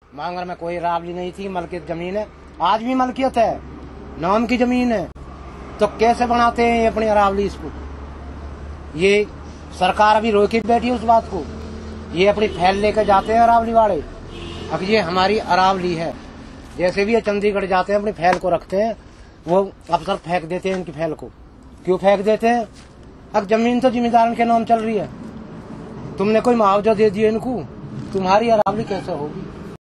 मांगर में कोई अरावली नहीं थी, मलकियत जमीन है, आज भी मलकियत है, नाम की जमीन है। तो कैसे बनाते हैं ये अपनी अरावली? इसको ये सरकार अभी रोके बैठी उस बात को, ये अपनी फैल लेकर जाते हैं अरावली वाले। अब ये हमारी अरावली है, जैसे भी ये चंडीगढ़ जाते हैं अपनी फैल को रखते हैं, वो अफसर फेंक देते हैं इनकी फैल को। क्यों फेंक देते हैं? अब जमीन तो जिम्मेदार के नाम चल रही है, तुमने कोई मुआवजा दे दिया इनको, तुम्हारी अरावली कैसे होगी?